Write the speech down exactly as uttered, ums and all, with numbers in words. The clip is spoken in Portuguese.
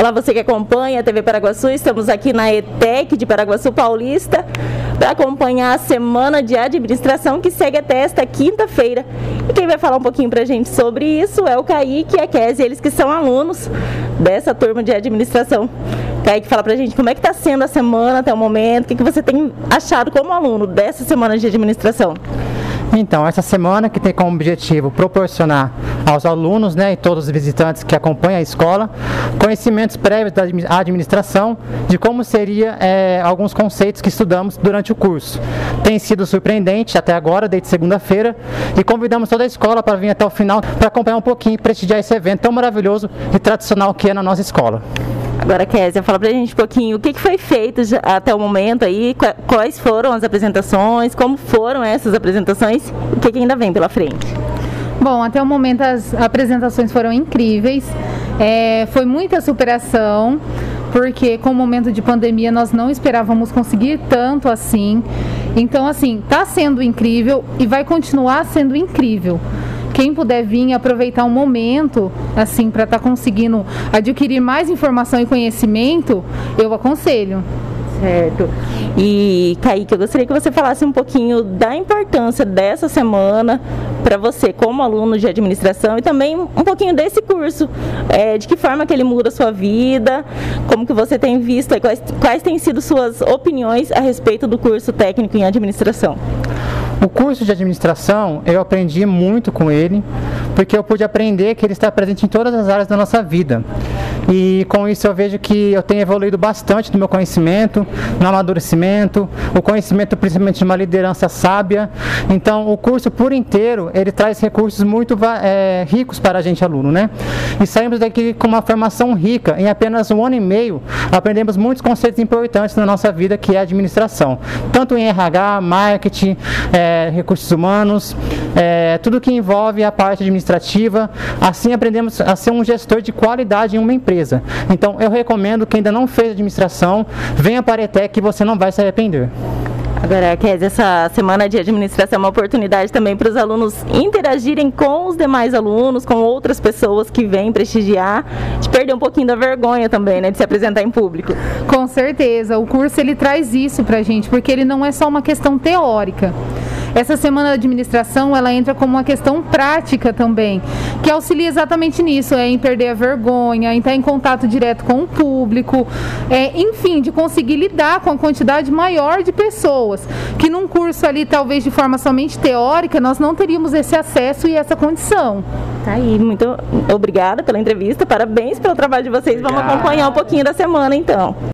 Olá, você que acompanha a T V Paraguaçu, estamos aqui na ETEC de Paraguaçu Paulista para acompanhar a Semana de Administração que segue até esta quinta-feira. E quem vai falar um pouquinho para a gente sobre isso é o Kaique e a Kézia, eles que são alunos dessa turma de administração. Kaique, fala pra gente como é que está sendo a semana até o momento, o que, que você tem achado como aluno dessa Semana de Administração? Então, essa semana que tem como objetivo proporcionar aos alunos, né, e todos os visitantes que acompanham a escola, conhecimentos prévios da administração, de como seria é, alguns conceitos que estudamos durante o curso. Tem sido surpreendente até agora, desde segunda-feira, e convidamos toda a escola para vir até o final para acompanhar um pouquinho e prestigiar esse evento tão maravilhoso e tradicional que é na nossa escola. Agora, Kézia, fala pra gente um pouquinho o que, que foi feito até o momento aí, quais foram as apresentações, como foram essas apresentações e o que, que ainda vem pela frente. Bom, até o momento as apresentações foram incríveis, é, foi muita superação, porque com o momento de pandemia nós não esperávamos conseguir tanto assim. Então, assim, tá sendo incrível e vai continuar sendo incrível. Quem puder vir aproveitar um momento, assim, para estar tá conseguindo adquirir mais informação e conhecimento, eu aconselho. Certo. E, Kaique, eu gostaria que você falasse um pouquinho da importância dessa semana para você como aluno de administração e também um pouquinho desse curso, é, de que forma que ele muda a sua vida, como que você tem visto, quais, quais têm sido suas opiniões a respeito do curso técnico em administração. O curso de administração, eu aprendi muito com ele, porque eu pude aprender que ele está presente em todas as áreas da nossa vida. E com isso eu vejo que eu tenho evoluído bastante no meu conhecimento, no amadurecimento, o conhecimento principalmente de uma liderança sábia. Então o curso por inteiro, ele traz recursos muito é, ricos para a gente aluno, né? E saímos daqui com uma formação rica. Em apenas um ano e meio, aprendemos muitos conceitos importantes na nossa vida, que é a administração. Tanto em R H, marketing, é, recursos humanos, é, tudo que envolve a parte administrativa. Assim aprendemos a ser um gestor de qualidade em uma empresa. Então eu recomendo que ainda não fez administração, venha para a ETEC que você não vai se arrepender. Agora, Kézia, essa semana de administração é uma oportunidade também para os alunos interagirem com os demais alunos, com outras pessoas que vêm prestigiar, de perder um pouquinho da vergonha também, né, de se apresentar em público. Com certeza, o curso ele traz isso para a gente, porque ele não é só uma questão teórica. Essa semana de administração, ela entra como uma questão prática também, que auxilia exatamente nisso, é em perder a vergonha, em estar em contato direto com o público, é, enfim, de conseguir lidar com a quantidade maior de pessoas, que num curso ali, talvez de forma somente teórica, nós não teríamos esse acesso e essa condição. Tá aí, muito obrigada pela entrevista, parabéns pelo trabalho de vocês, vamos acompanhar um pouquinho da semana então.